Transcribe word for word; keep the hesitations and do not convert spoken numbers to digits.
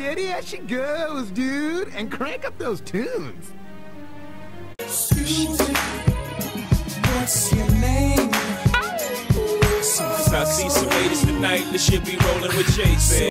steady as she goes, dude, and crank up those tunes. Susan, what's your name? I see some ladies tonight that should be rolling with Jason.